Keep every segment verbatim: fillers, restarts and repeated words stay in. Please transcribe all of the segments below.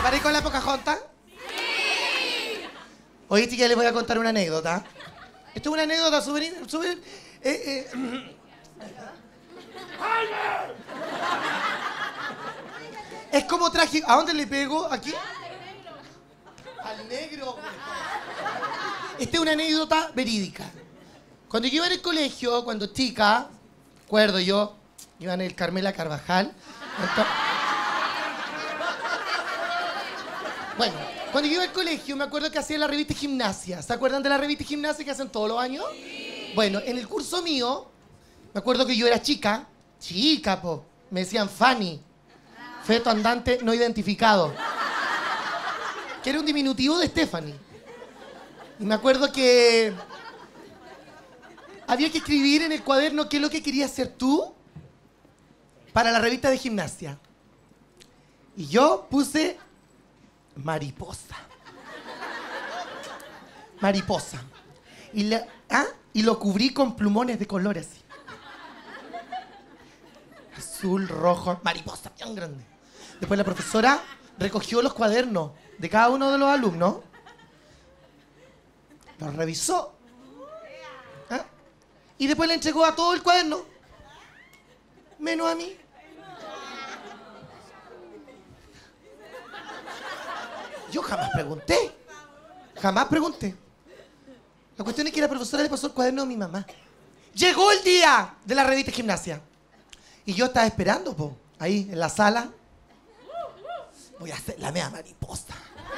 ¿Preparé con la Pocahontas? ¡Sí! Oye, chiquillas, les voy a contar una anécdota. Esto es una anécdota súper... súper eh, eh. Es como trágico. ¿A dónde le pego? ¿Aquí? Al negro. Esta es una anécdota verídica. Cuando yo iba en el colegio, cuando chica, recuerdo yo, iba en el Carmela Carvajal. Entonces, bueno, cuando yo iba al colegio, me acuerdo que hacía la revista Gimnasia. ¿Se acuerdan de la revista Gimnasia que hacen todos los años? Sí. Bueno, en el curso mío, me acuerdo que yo era chica. Chica, po. Me decían Fanny. Feto andante no identificado. Que era un diminutivo de Stephanie. Y me acuerdo que había que escribir en el cuaderno qué es lo que querías ser tú para la revista de Gimnasia. Y yo puse mariposa. Mariposa. Y, la, ¿ah? y lo cubrí con plumones de colores. Azul, rojo, mariposa, bien grande. Después la profesora recogió los cuadernos de cada uno de los alumnos. Los revisó. ¿Ah? Y después le entregó a todo el cuaderno. Menos a mí. Yo jamás pregunté. Jamás pregunté. La cuestión es que la profesora le pasó el cuaderno a mi mamá. Llegó el día de la revista Gimnasia. Y yo estaba esperando, po, ahí en la sala. Voy a hacer la mea mariposa.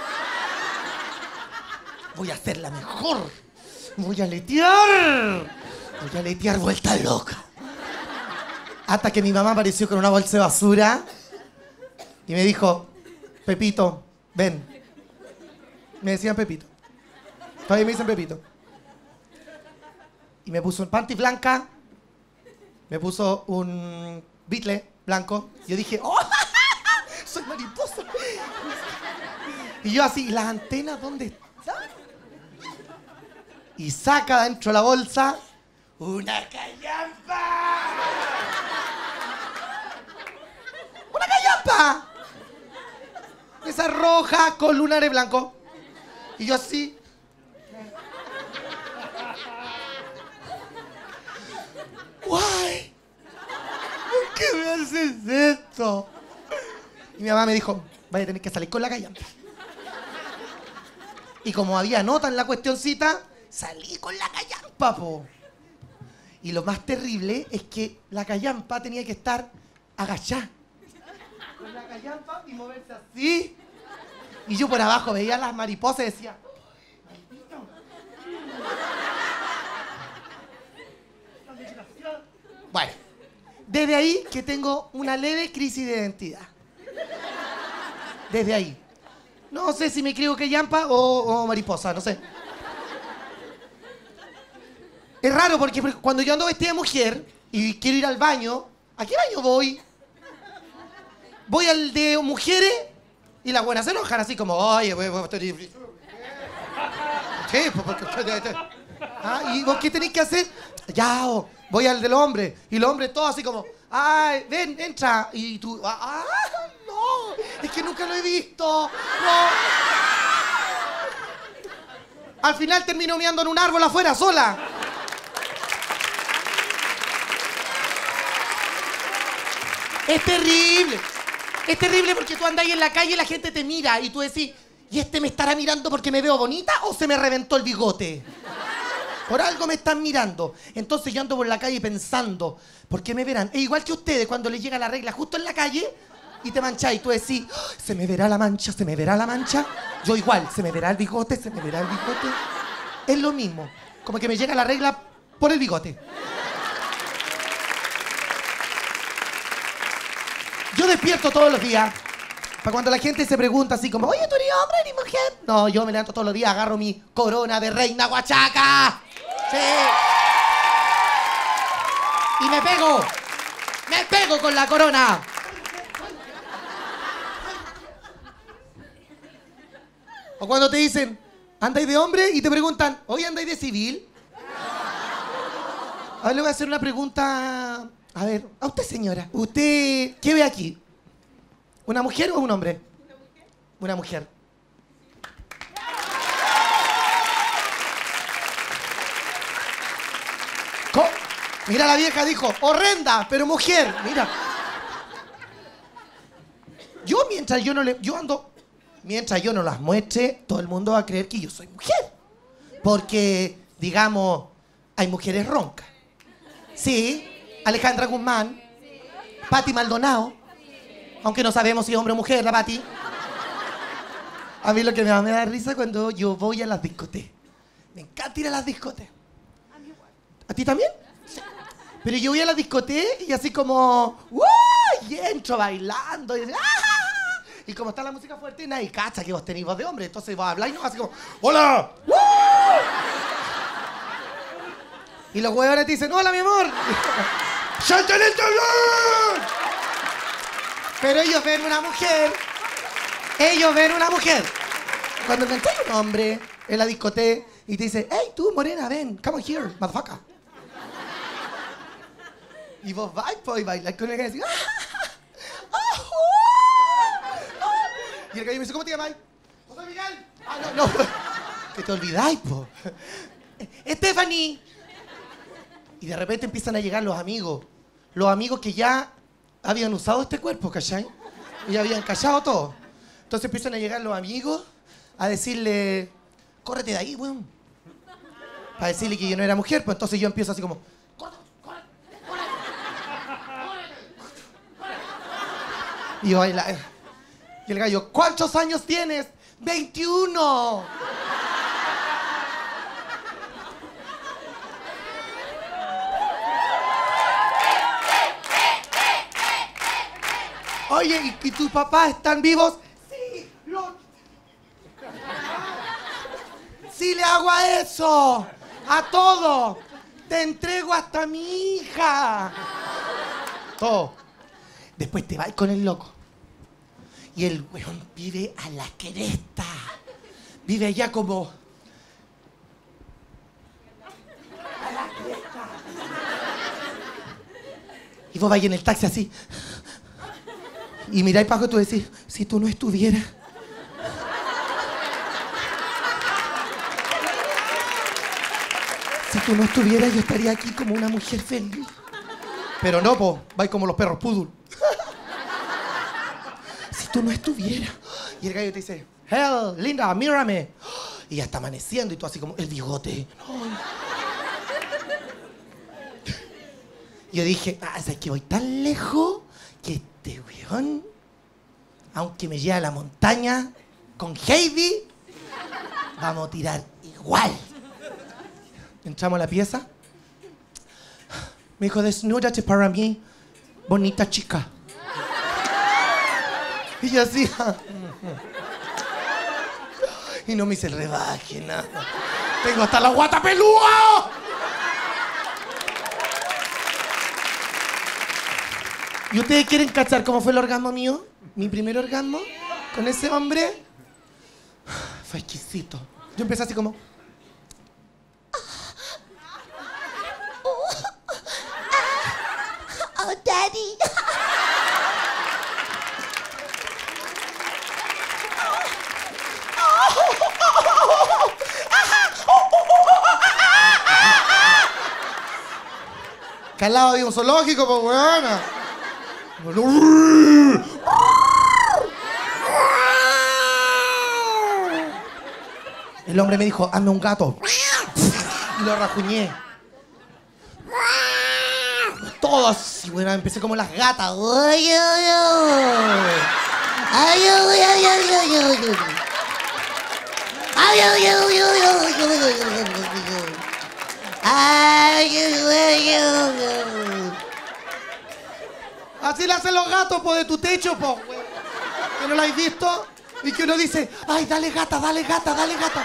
Voy a hacer la mejor. Voy a letear. Voy a letear vuelta loca. Hasta que mi mamá apareció con una bolsa de basura y me dijo, Pepito, ven. Me decían Pepito. Todavía me dicen Pepito. Y me puso un panty blanca. Me puso un bitle blanco. Yo dije, ¡oh! ¡Soy mariposa! Y yo así, ¿y las antenas dónde están? Y saca dentro de la bolsa una callampa. ¡Una callampa! Esa roja con lunares blancos. Y yo así. ¡Guay! ¿Por qué me haces esto? Y mi mamá me dijo, vaya a tener que salir con la callampa. Y como había nota en la cuestioncita, salí con la callampa, po. Y lo más terrible es que la callampa tenía que estar agachada. Con la callampa y moverse así. Y yo por abajo veía las mariposas y decía, bueno, desde ahí que tengo una leve crisis de identidad. Desde ahí. No sé si me creo que llampa o, o mariposa, no sé. Es raro porque cuando yo ando vestida de mujer y quiero ir al baño, ¿a qué baño voy? Voy al de mujeres y las buenas se enojan así como, oye, voy a estar... ¿Qué? ¿Ah? ¿Y vos qué tenés que hacer? Ya, oh, voy al del hombre. Y los hombres todos así como, ay, ven, entra. Y tú, ah, no, es que nunca lo he visto. No. Al final termino meando en un árbol afuera, sola. Es terrible. Es terrible porque tú andas ahí en la calle y la gente te mira y tú decís, ¿y este me estará mirando porque me veo bonita o se me reventó el bigote? Por algo me están mirando. Entonces yo ando por la calle pensando, ¿por qué me verán? Es igual que ustedes cuando les llega la regla justo en la calle y te mancháis y tú decís, oh, ¿se me verá la mancha? ¿Se me verá la mancha? Yo igual, ¿se me verá el bigote? ¿Se me verá el bigote? Es lo mismo. Como que me llega la regla por el bigote. Yo despierto todos los días para cuando la gente se pregunta así como, oye, ¿tú eres hombre o eres mujer? No, yo me levanto todos los días, agarro mi corona de reina huachaca. Sí. Y me pego. Me pego con la corona. O cuando te dicen, ¿andáis de hombre? Y te preguntan, ¿hoy andáis de civil? A ver, le voy a hacer una pregunta. A ver, a usted, señora. ¿Usted qué ve aquí? ¿Una mujer o un hombre? Una mujer. ¿Cómo? Mira, la vieja dijo, horrenda, pero mujer. Mira. Yo mientras yo no le... Yo ando... Mientras yo no las muestre, todo el mundo va a creer que yo soy mujer. Porque, digamos, hay mujeres roncas. Sí, Alejandra Guzmán, Pati Maldonado, aunque no sabemos si es hombre o mujer, la Pati. A mí lo que me da, me da risa cuando yo voy a las discotecas. Me encanta ir a las discotecas. ¿A ti también? Sí. Pero yo voy a las discotecas y así como... ¡Uh! Y entro bailando y... ¡Ah! Y como está la música fuerte, nadie cacha que vos tenés voz de hombre. Entonces vos habláis y no así como... ¡Hola! ¡Uh! Y los huevones te dicen, ¡hola, mi amor! Pero ellos ven una mujer. Ellos ven una mujer. Cuando encontráis un hombre en la discoteca y te dice, hey, tú, morena, ven, come here, motherfucker. Y vos vais, pues, y bailas con él y decís, ¡ah! Y el gallo me dice, ¿cómo te llamas? José Miguel. Ah, no, no. Que te olvidáis, po. Stephanie. Y de repente empiezan a llegar los amigos. Los amigos que ya habían usado este cuerpo, ¿cachai? Y ya habían callado todo. Entonces empiezan a llegar los amigos a decirle, córrete de ahí, weón. Para decirle que yo no era mujer, pues entonces yo empiezo así como, córrete, córrete, córrete, córrete. Y yo baila. Y el gallo, ¿cuántos años tienes? veintiuno. Oye, ¿y, y tus papás están vivos? Sí, lo... Sí le hago a eso, a todo. Te entrego hasta mi hija. Todo. Después te vas con el loco. Y el weón vive a la cresta. Vive allá como... A la cresta. Y vos vais en el taxi así. Y miráis para abajo y tú decís, si tú no estuvieras... Si tú no estuvieras, yo estaría aquí como una mujer feliz. Pero no, po, vais como los perros poodle. Si tú no estuvieras... Y el gallo te dice, hell, linda, mírame. Y ya está amaneciendo y tú así como, el bigote. Yo dije, ah, ¿sabes que voy tan lejos que este weón, aunque me lleve a la montaña con Heidi, vamos a tirar igual? Entramos a la pieza. Me dijo, desnúdate para mí, bonita chica. Y yo así. Y no me hice el rebaje, nada. Tengo hasta la guata pelúa. ¿Y ustedes quieren cachar cómo fue el orgasmo mío? Mi primer orgasmo con ese hombre. Fue exquisito. Yo empecé así como... Oh, daddy. Que al lado había un zoológico, pues, weona. El hombre me dijo, hazme un gato. Y lo rajuñé. Todos, y bueno, empecé como las gatas. Ay, ay, ay. Ay, ay, ay, ay, ay, ay. Ay, ay, ay, ay, ay, ay, ay, ay. Así le hacen los gatos, po, de tu techo, po, weón. ¿Que no lo habéis visto? Y que uno dice, ay, dale gata, dale gata, dale gata.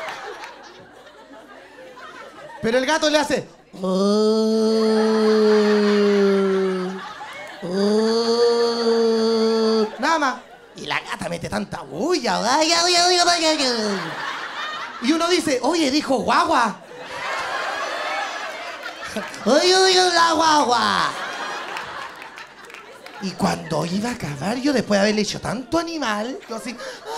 Pero el gato le hace... Oh, oh. Nada más. Y la gata mete tanta bulla. Ay, ay, ay, ay, ay, ay. Y uno dice, oye, dijo guagua. Ay, ay, ay, la guagua. Y cuando iba a acabar, yo después de haberle hecho tanto animal, yo así...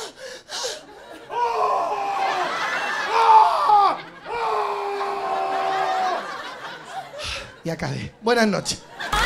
Y acabé. Buenas noches.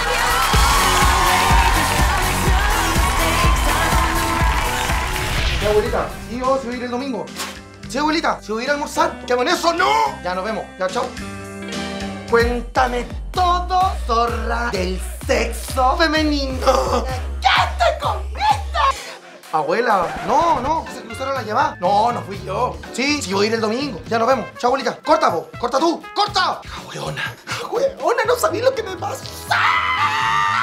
Sí, abuelita. Sí, yo sí voy a ir el domingo. Sí, abuelita. Sí voy a ir a almorzar. ¿Qué con eso? ¡No! Ya nos vemos. Ya, chao. Cuéntame todo, zorra, del sexo femenino. ¿Qué te comiste? Abuela, no, no, se cruzaron la llamada. No, no fui yo. Sí, sí voy a ir el domingo. Ya nos vemos. Chao, abuelita. Corta, vos. Corta tú. Corta. Abuelona. Abuelona, no sabía lo que me pasó.